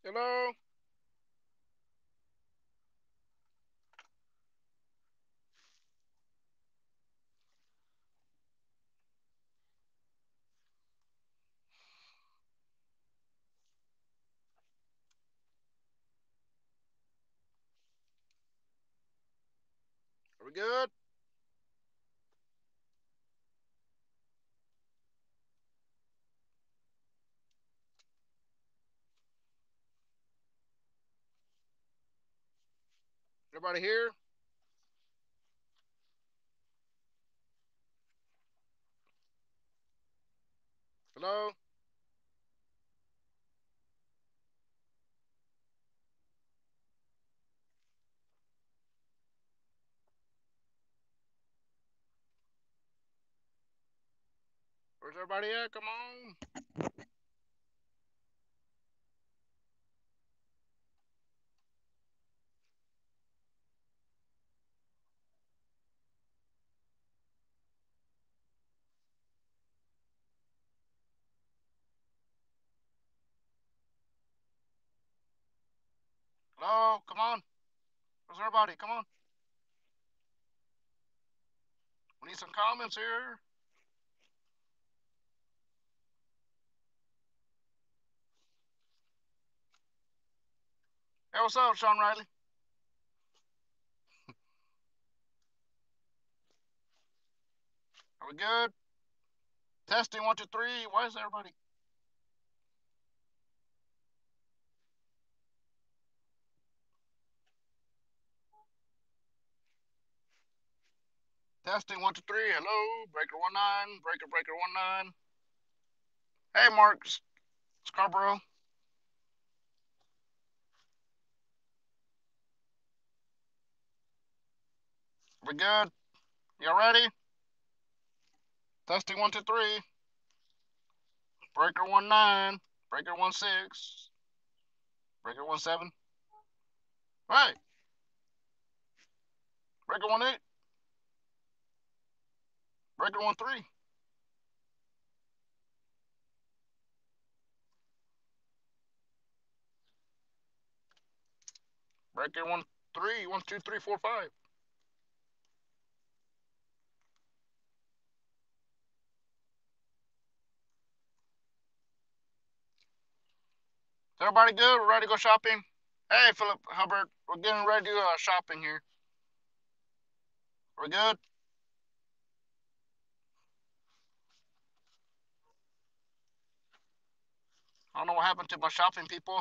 Hello? Are we good? Everybody here? Hello? Where's everybody at? Come on. Hello? Come on. Where's everybody? Come on. We need some comments here. Hey, what's up, Sean Riley? Are we good? Testing one, two, three. Why is everybody? Testing one, two, three. Hello? Breaker 19. Breaker 19. Hey, Mark Scarborough. We good? Y'all ready? Testing one, two, three. Breaker 19. Breaker 16. Breaker 17. Right. Breaker 18. Breaker 13. Breaker 13. 1, 2, 3, 4, 5. Is everybody good? We're ready to go shopping? Hey, Philip Hubbard. We're getting ready to do shopping here. Are we good? I don't know what happened to my shopping people.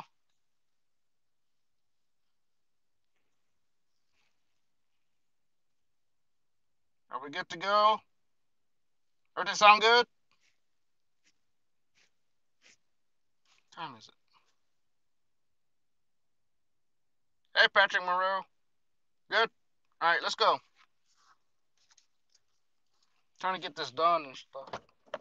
Are we good to go? Everything sound good? What time is it? Hey, Patrick Moreau. Good? All right, let's go. Trying to get this done and stuff.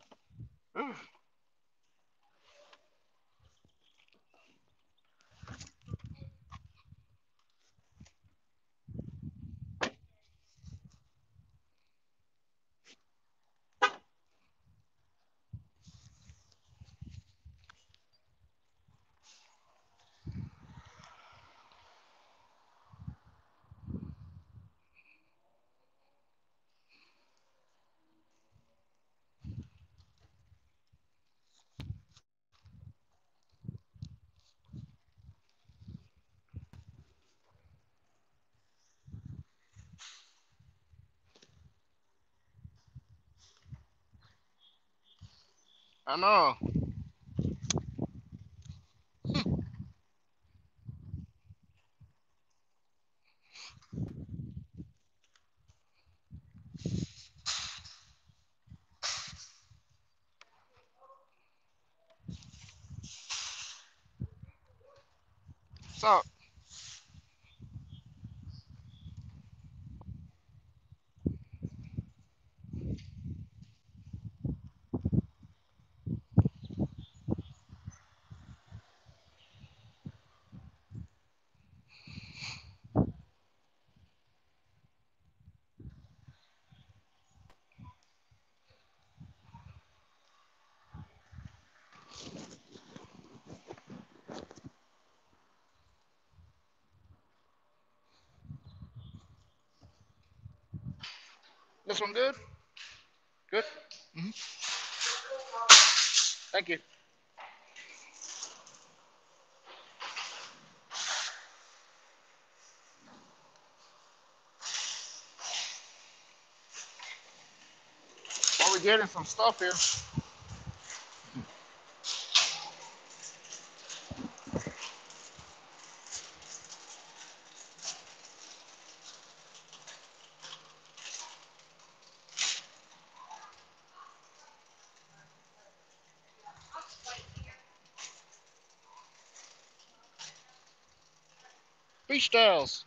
I know. So, This one good? Good? Hmm. Thank you. Well, we're getting some stuff here. Beach towels.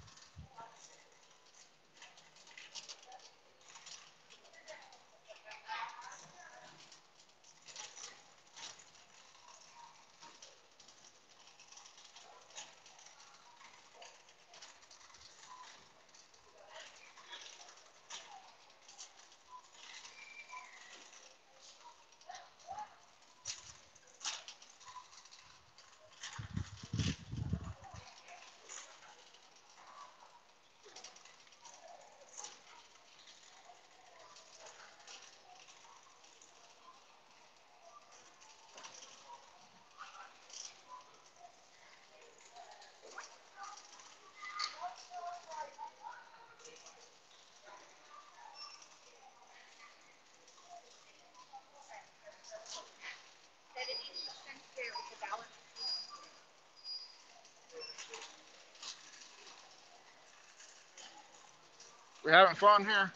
We're having fun here.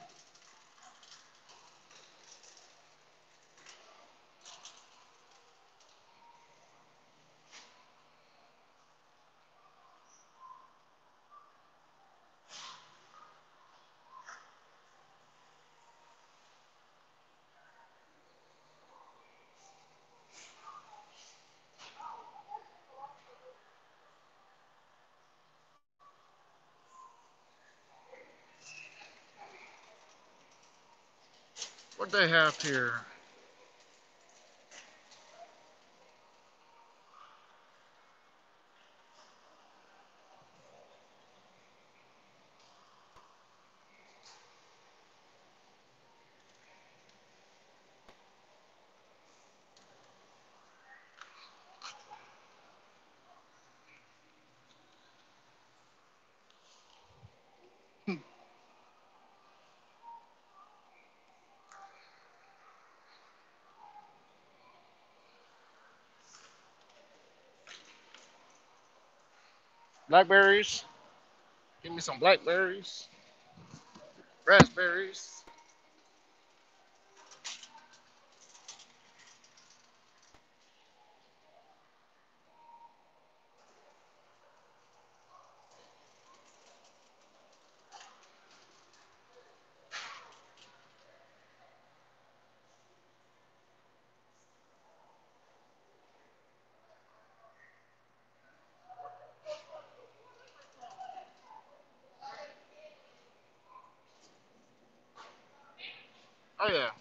What they have here? Blackberries. Give me some blackberries. Raspberries. Oh yeah.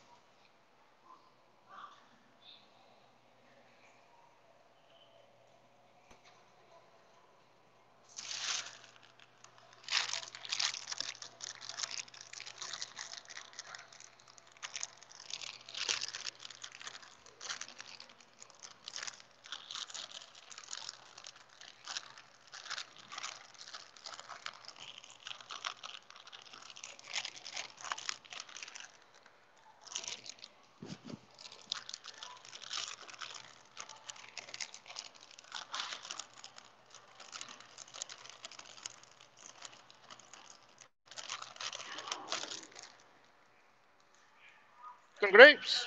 Some grapes.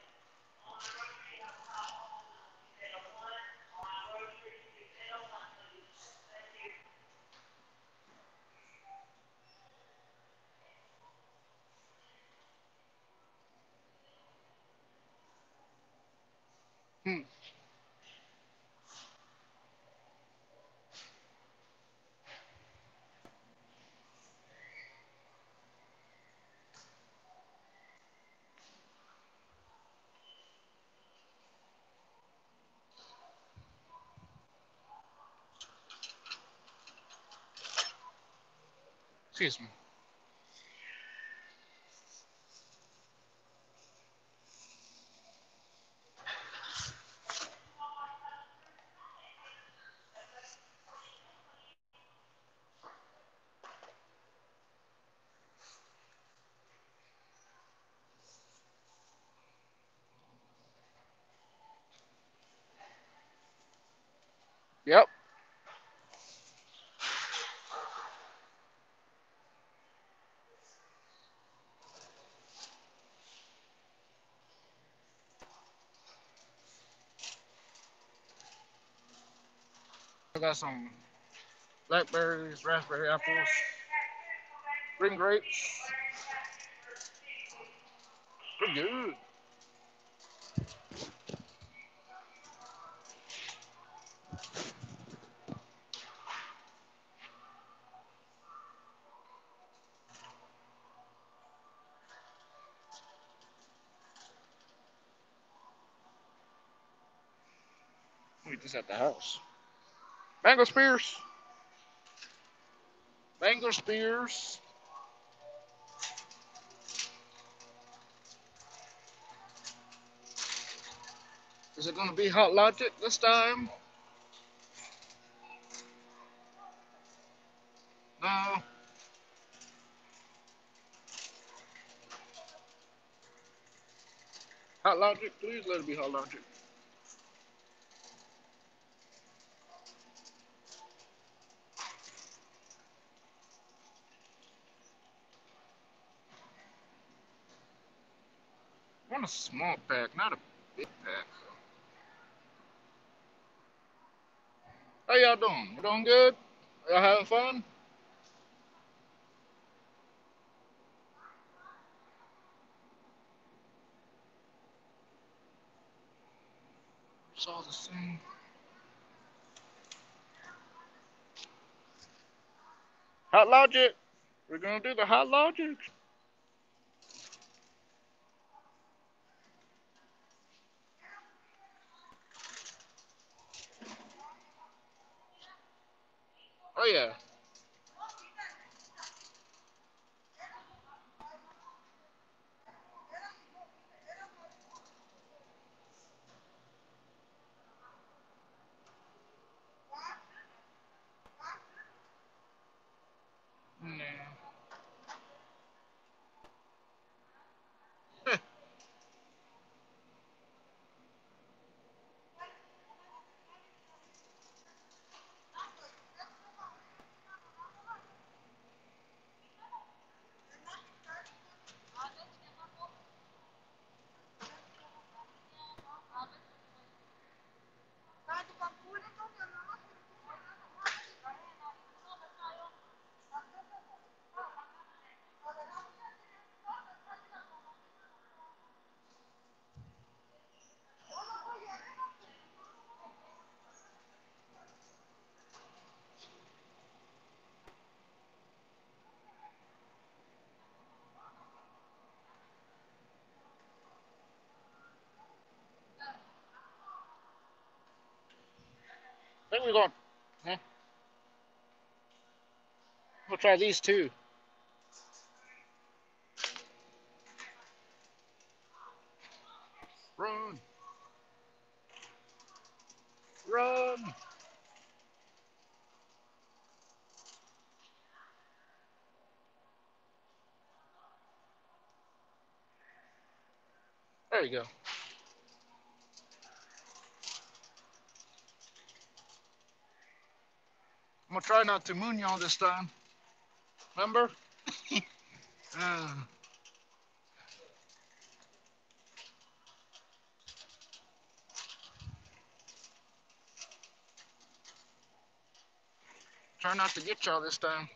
Hmm. Excuse me. Yep. I got some blackberries, raspberry apples, green grapes. Pretty good. We just at the house. Mango spears. Mango spears. Is it gonna be Hot Logic this time? No. Hot Logic, please let it be Hot Logic. I want a small pack, not a big pack. How y'all doing? You doing good? Y'all having fun? It's all the same. Hot Logic. We're gonna do the Hot Logic. Oh yeah. Nah. I think we're going. Huh? We'll try these too. Run, run. There you go. I'm gonna try not to moon y'all this time. Remember? uh, try not to get y'all this time.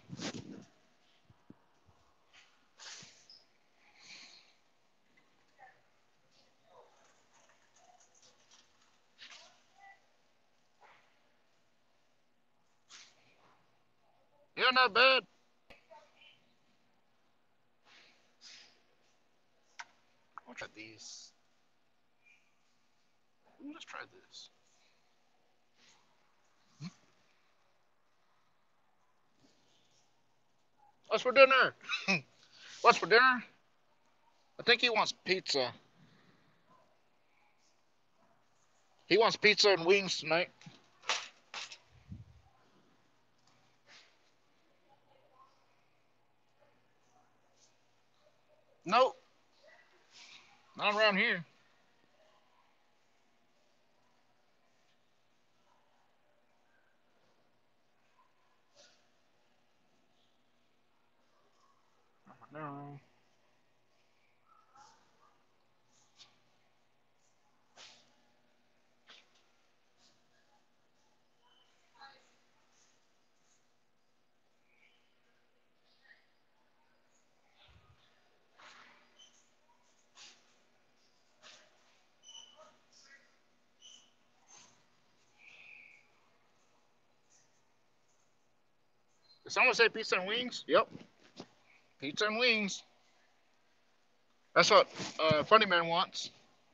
Yeah, not bad. I'll try these. Let's try this. What's for dinner? What's for dinner? I think he wants pizza. He wants pizza and wings tonight. Nope, not around here. No. Did someone say pizza and wings? Yep. Pizza and wings. That's what Funny Man wants.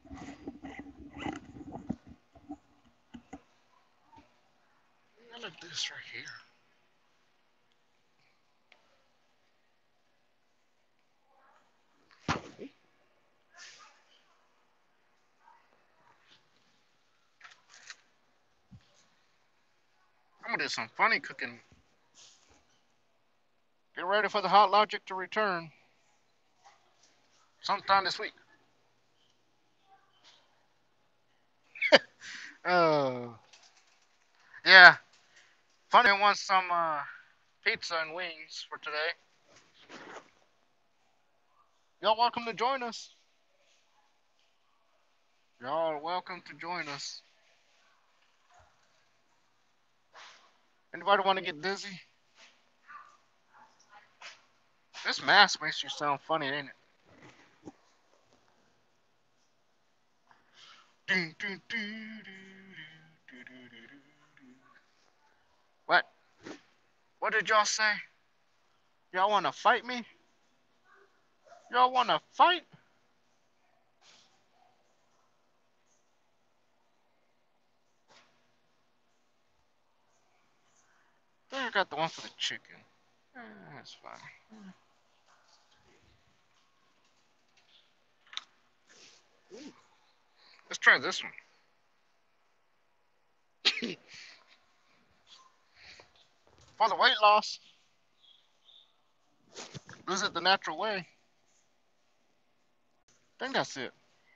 Look at this right here. I'm gonna do some funny cooking. Get ready for the Hot Logic to return sometime this week. Oh, yeah. Funny Man wants some pizza and wings for today. Y'all welcome to join us. Y'all are welcome to join us. Anybody want to get dizzy? This mask makes you sound funny, ain't it? What? What did y'all say? Y'all want to fight me? Y'all want to fight? I think I got the one for the chicken. That's fine. Ooh. Let's try this one. For the weight loss, lose it the natural way. I think that's it.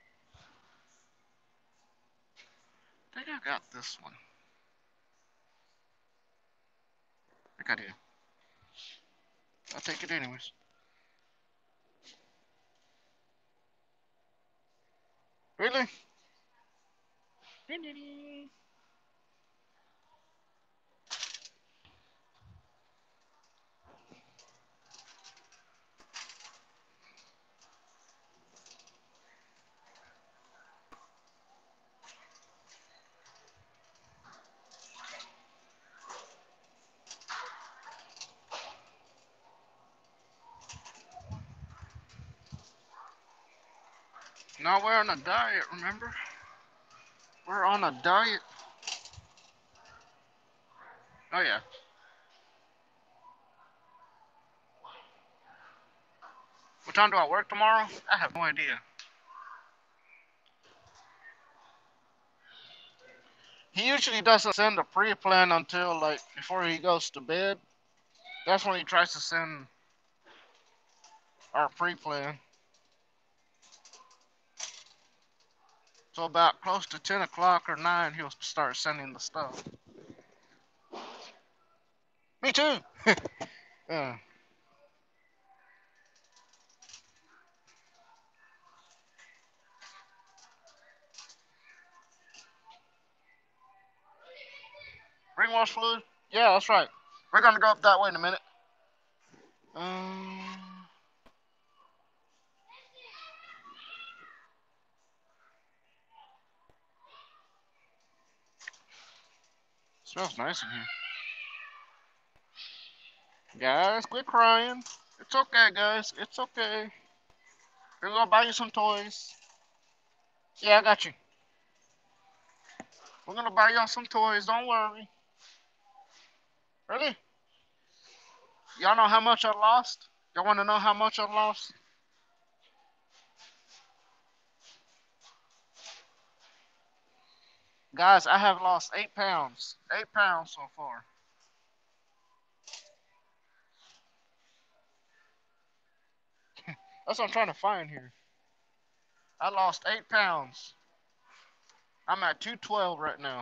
I think I got this one. I think I did. I'll take it anyways. Really? No, we're on a diet, remember? We're on a diet. Oh, yeah. What time do I work tomorrow? I have no idea. He usually doesn't send a pre-plan until, like, before he goes to bed. That's when he tries to send our pre-plan. So about close to 10 o'clock or 9, he'll start sending the stuff. Me too! Yeah. Ring wash fluid? Yeah, that's right. We're gonna go up that way in a minute. Um, smells nice in here. Guys, quit crying. It's okay, guys. It's okay. We're gonna buy you some toys. Yeah, I got you. We're gonna buy y'all some toys. Don't worry. Really? Y'all know how much I lost? Y'all wanna know how much I lost? Guys, I have lost 8 pounds. 8 pounds so far. That's what I'm trying to find here. I lost 8 pounds. I'm at 212 right now.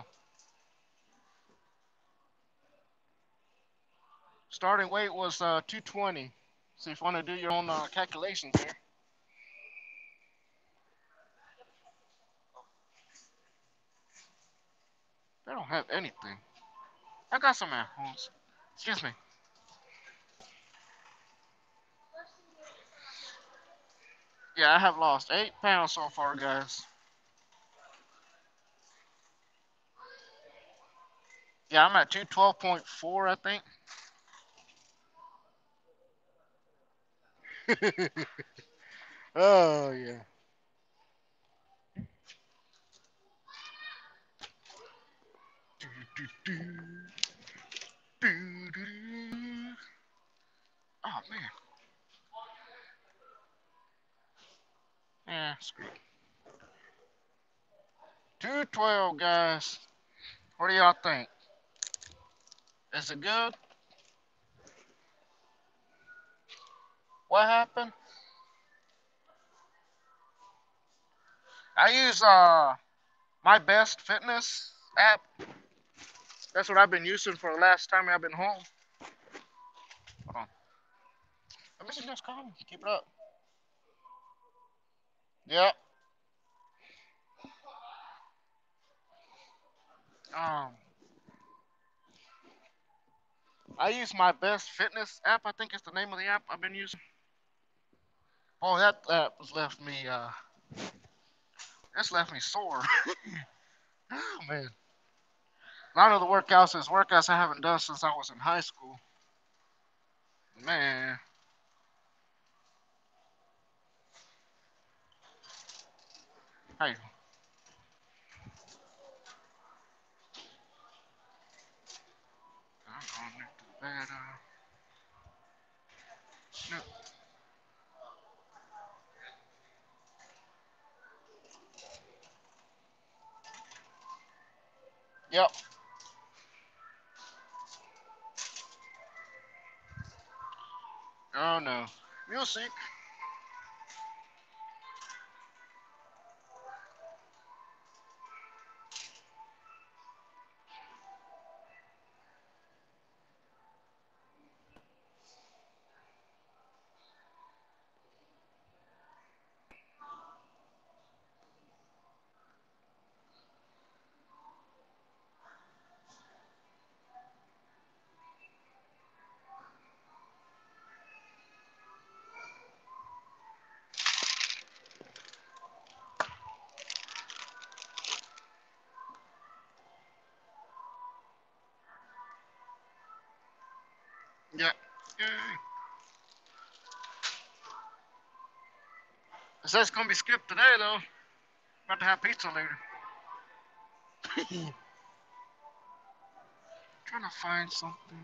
Starting weight was 220. See if you want to do your own calculations there. They don't have anything. I got some at home. Excuse me. Yeah, I have lost 8 pounds so far, guys. Yeah, I'm at 212.4, I think. Oh yeah. Oh man. Yeah, screw it. 212, guys. What do y'all think? Is it good? What happened? I use my best fitness app. That's what I've been using for the last time I've been home. Hold on. Let me see this calm. Keep it up. Yep. Um, I use my best fitness app. I think it's the name of the app I've been using. Oh, that app has left me. It's left me sore. Oh man. A lot of the workouts I haven't done since I was in high school. Man. Hey. I'm going to the bed. No. Yep. Oh no. Music. Yep. Yay. It says it's gonna be skipped today though. About to have pizza later. Trying to find something.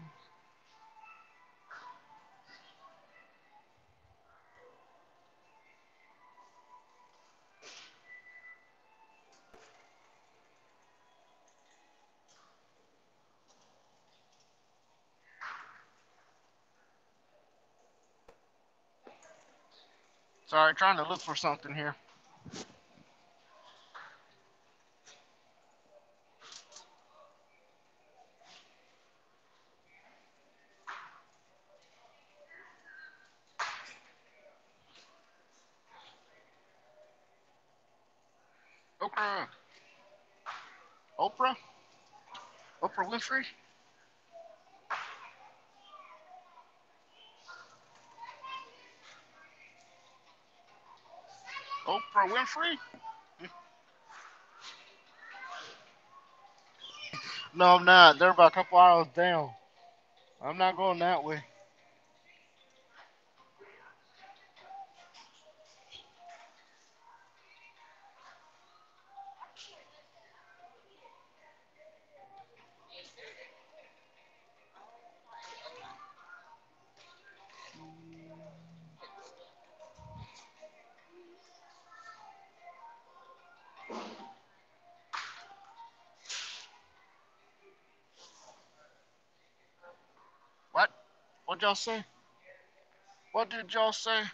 Sorry, trying to look for something here. Oprah. Oprah? Oprah Winfrey? Oprah Winfrey? No, I'm not. They're about a couple hours down. I'm not going that way. What? What y'all say? What did y'all say?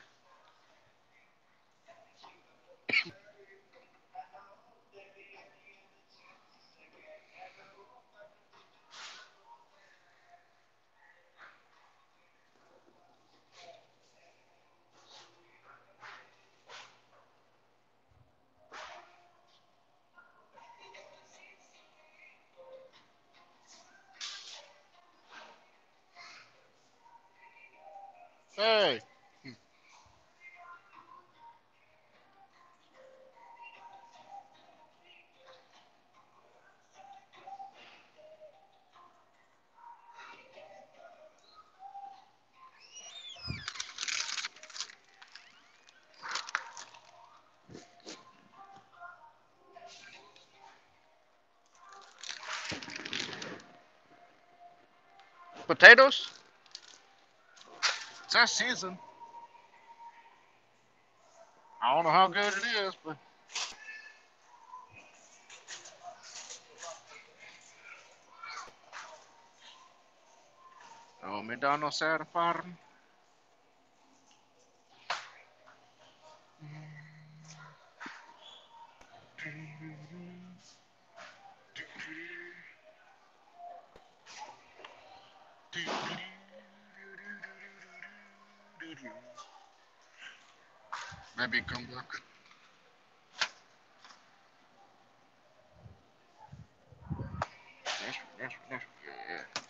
Hey. Potatoes? It's that season. I don't know how good it is, but oh, me dá no certo farm. Maybe come back. Yeah.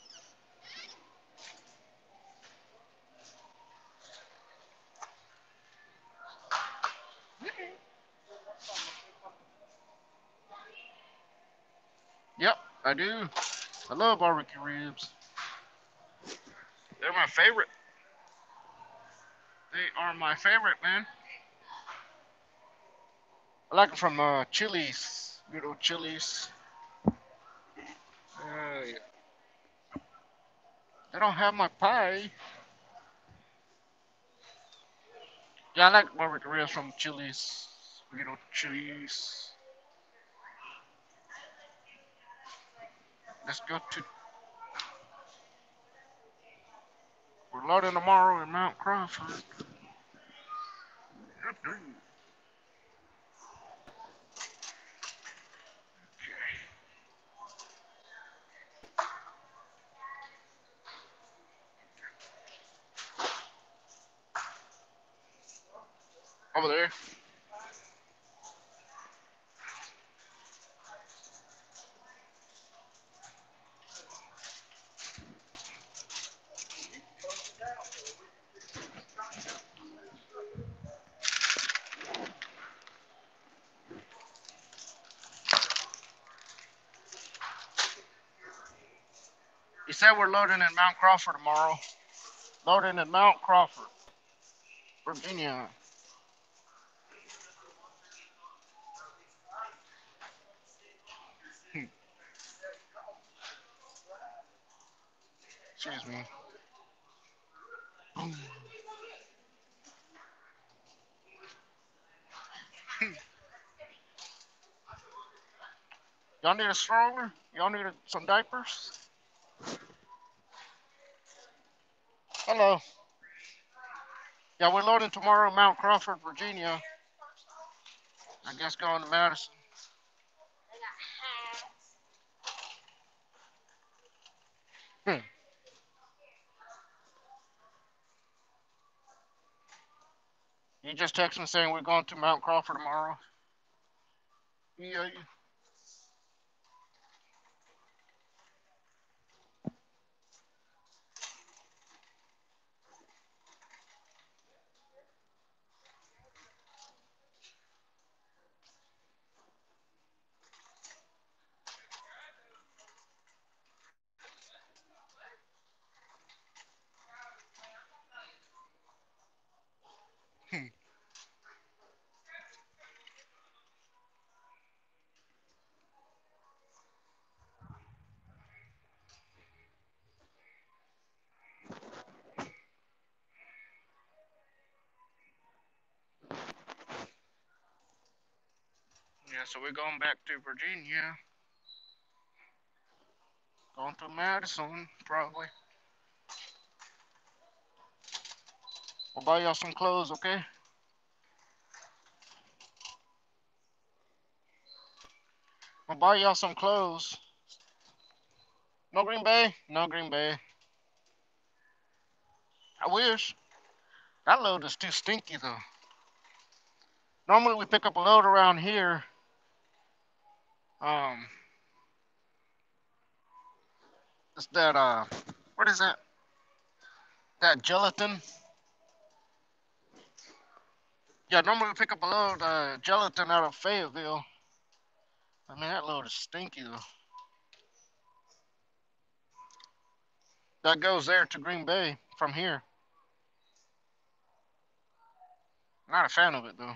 Yep, I do. I love barbecue ribs. They're my favorite. They are my favorite, man. I like them from Chili's. Good old Chili's. Yeah. They don't have my pie. Yeah, I like barbecue ribs from Chili's. Good old Chili's. Let's go to. We're loading tomorrow in Mount Crawford. Over there. He said we're loading in Mount Crawford tomorrow. Loading in Mount Crawford, Virginia. Excuse me. Y'all need a stroller? Y'all need some diapers? Hello. Yeah, we're loading tomorrow in Mount Crawford, Virginia. I guess going to Madison. Hmm. You just texted me saying we're going to Mount Crawford tomorrow. Yeah. Hmm. Yeah, so we're going back to Virginia. Going to Madison, probably. I'll buy y'all some clothes, okay? I'll buy y'all some clothes. No Green Bay? No Green Bay. I wish. That load is too stinky, though. Normally we pick up a load around here. Um, it's that, what is that? That gelatin? Yeah, normally we pick up a load gelatin out of Fayetteville. I mean, that load is stinky though. That goes there to Green Bay from here. Not a fan of it though.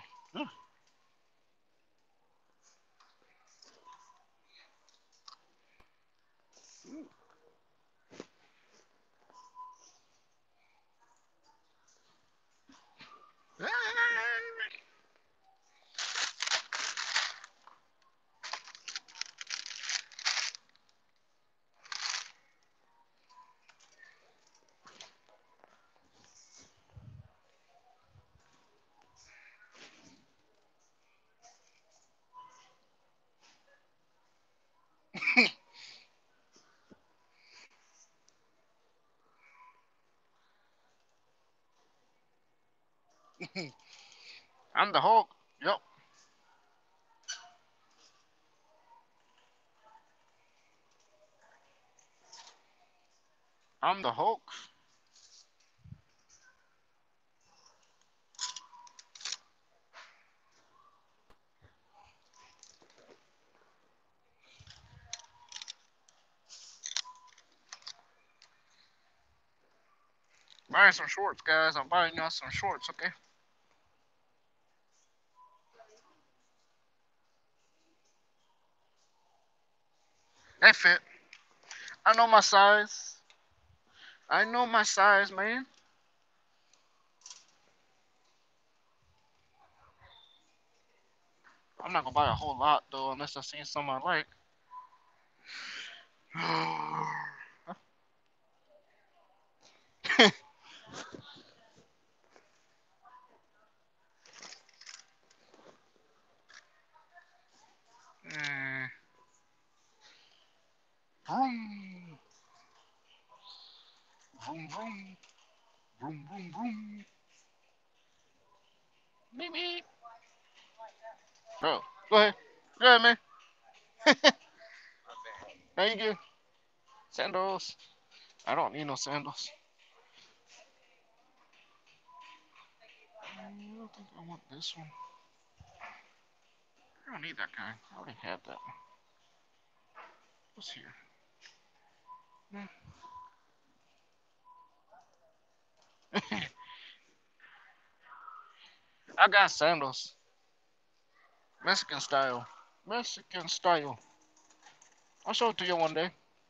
I'm the Hulk. Yep. I'm the Hulk. Buying some shorts, guys. I'm buying y'all some shorts, okay? They fit. I know my size. I know my size, man. I'm not gonna buy a whole lot though, unless I see some I like. Mm, vroom, vroom, vroom, vroom, vroom, vroom. Beep, beep. Oh, go ahead. Go ahead, man. Thank you. Sandals. I don't need no sandals. I don't think I want this one. I don't need that kind. I already had that one. What's here? I got sandals. Mexican style. Mexican style. I'll show it to you one day.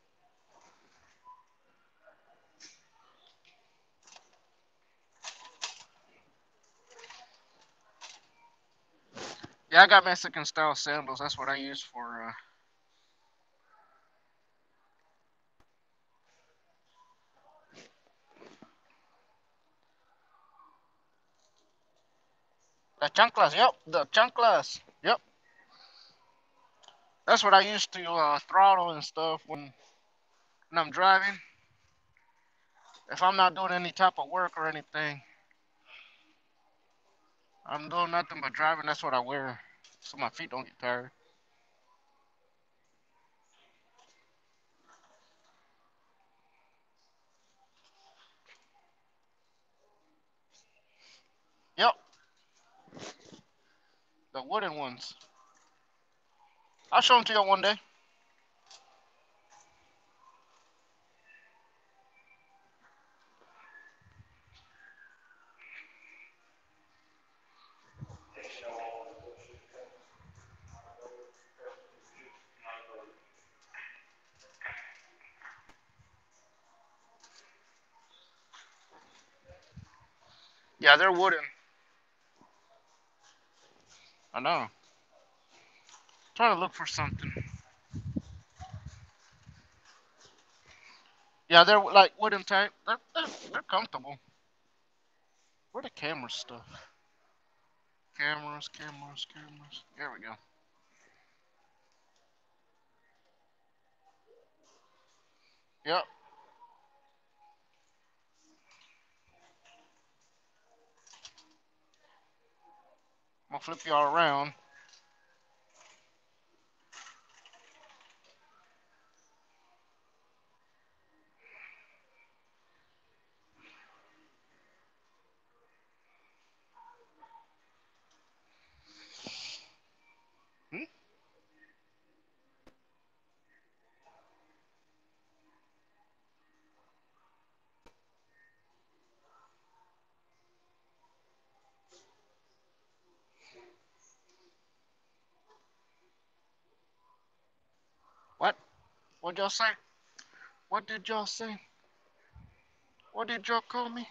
Yeah, I got Mexican style sandals. That's what I use for the chanclas. Yep, the chanclas. Yep, that's what I use to throttle and stuff when I'm driving. If I'm not doing any type of work or anything, I'm doing nothing but driving. That's what I wear, so my feet don't get tired. Yep, the wooden ones. I'll show them to you one day. Yeah, they're wooden. I know. Trying to look for something. Yeah, they're like wooden type. They're comfortable. Where the camera stuff? Cameras, cameras, cameras. There we go. Yep. I'm gonna flip y'all around. What y'all say? What did y'all say? What did y'all call me?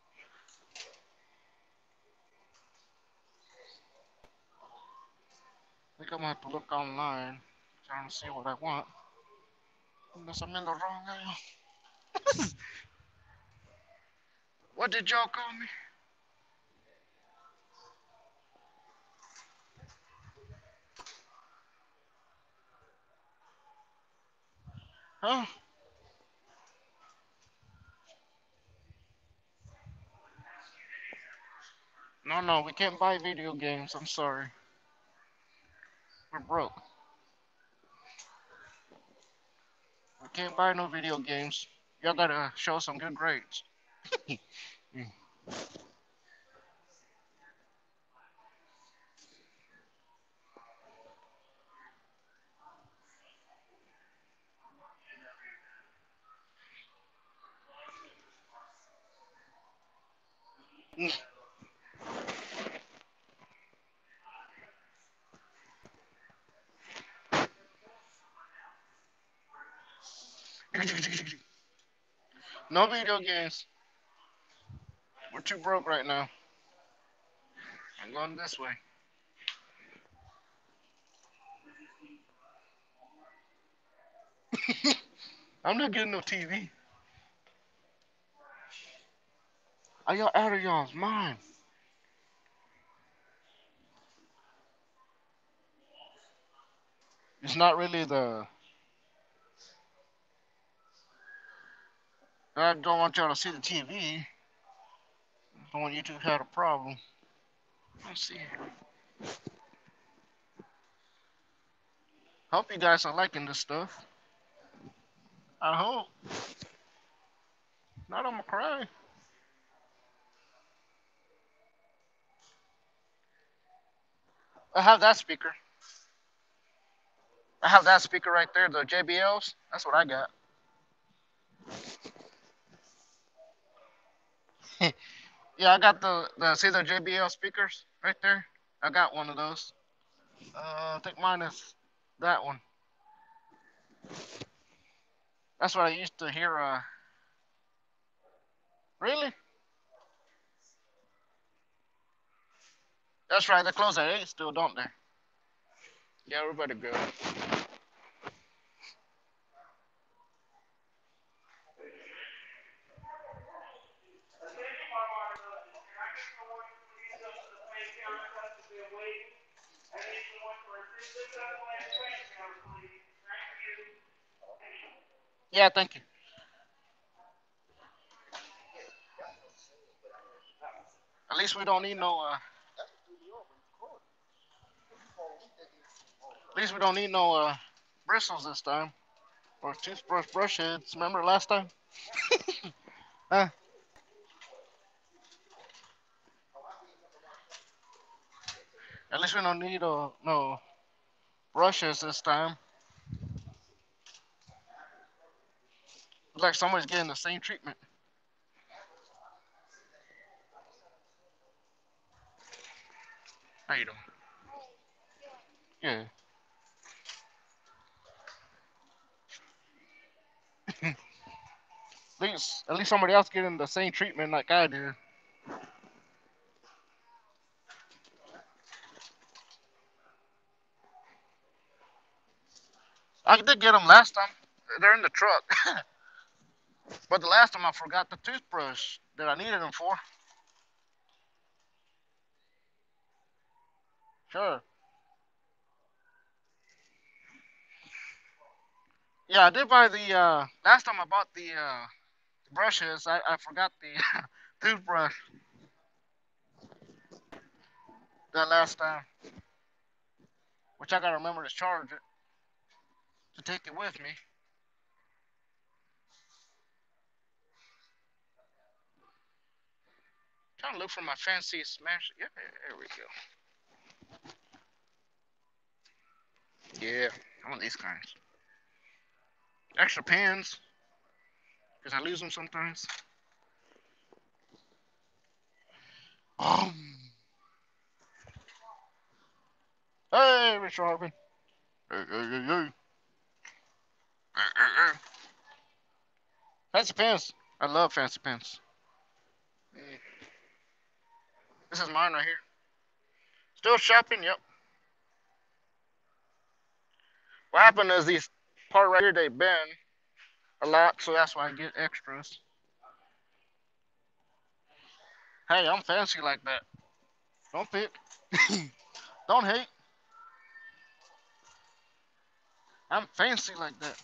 I think I'm gonna have to look online, trying to see what I want. Unless I'm in the wrong area. What did y'all call me? Huh? No, no, we can't buy video games. I'm sorry. We're broke. We can't buy no video games. Y'all gotta show some good grades. No video games. We're too broke right now. I'm going this way. I'm not getting no TV. Are y'all out of y'all's mind? It's not really the. I don't want y'all to see the TV. I don't want you to have a problem. Let's see. Hope you guys are liking this stuff. I hope. Not I'm gonna cry. I have that speaker. I have that speaker right there, the JBLs. That's what I got. Yeah, I got the see the JBL speakers right there. I got one of those. I think mine is that one. That's what I used to hear. Really? That's right. They close at 8 still, don't they? Yeah, everybody good. Yeah, thank you. At least we don't need no. At least we don't need no bristles this time or toothbrush brush heads. Remember last time? Huh? At least we don't need no brushes this time. It's like somebody's getting the same treatment. How you doing? Yeah. At least somebody else getting the same treatment like I did. I did get them last time. They're in the truck. But the last time I forgot the toothbrush that I needed them for. Sure. Yeah, I did buy the last time I bought the brushes. I forgot the toothbrush that last time, which I gotta remember to charge it to take it with me. Trying to look for my fancy smash. Yeah, there we go. Yeah, I want these kinds. Extra pens, because I lose them sometimes. Hey, Richard Harvin. Hey, hey, hey, hey. Fancy pants. I love fancy pants. This is mine right here. Still shopping. Yep. What happened is these part right here they bend a lot, so that's why I get extras. Hey, I'm fancy like that. Don't pick. Don't hate. I'm fancy like that.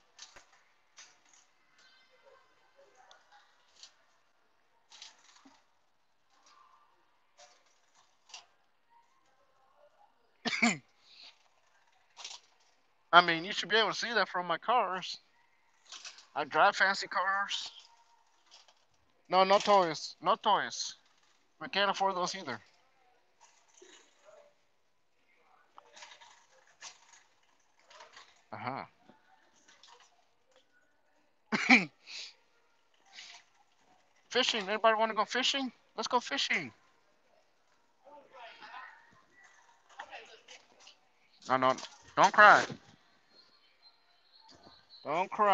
I mean, you should be able to see that from my cars. I drive fancy cars. No, no toys. No toys. We can't afford those either. Uh huh. Fishing. Anybody want to go fishing? Let's go fishing. No, no. Don't cry. Don't cry.